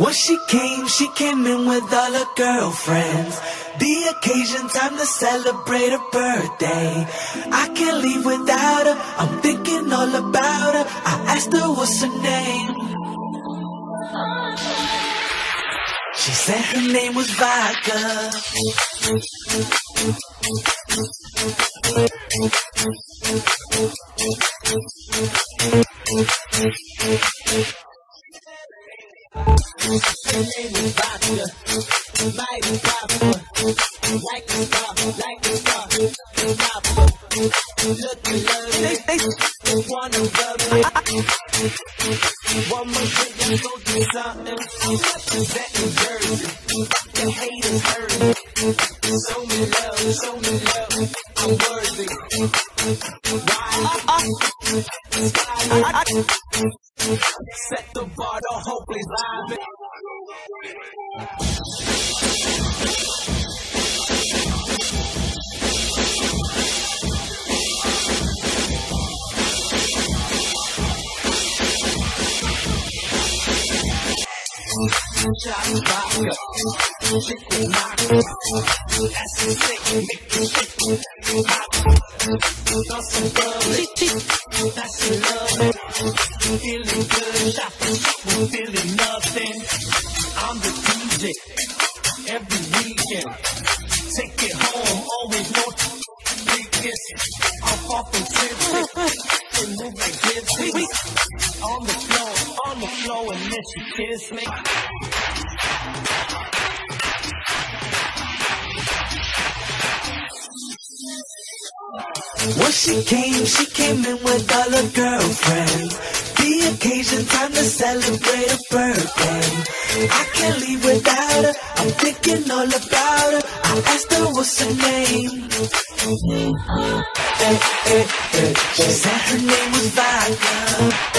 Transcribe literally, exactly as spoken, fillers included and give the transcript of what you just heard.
When she came, she came in with all her girlfriends. The occasion, time to celebrate her birthday. I can't leave without her, I'm thinking all about her. I asked her what's her name. She said her name was Vodka. Her name is Vodka, mighty proper, like a star, like a star, proper. Look at love, they, they wanna rub it. One more drink and go do something. Representing Jersey, the haters hurting. Show me love, show me love, I'm worthy. Why? Set the bar, don't hope we live. Johnny Vodka, chicken vodka, that's the sick, make it sick, got some bubbly, that's the love, feeling good, shot for shot, we're feeling nothing. I'm the D J, every weekend, take it home, always want to big kiss. I'm far from tipsy, and move like this, on the floor, on the floor, and then she kiss me. When she came, she came in with all her girlfriends. The occasion, time to celebrate her birthday. I can't leave without her, I'm thinking all about her. I asked her what's her name. Hey, hey, hey. She said her name was Vodka.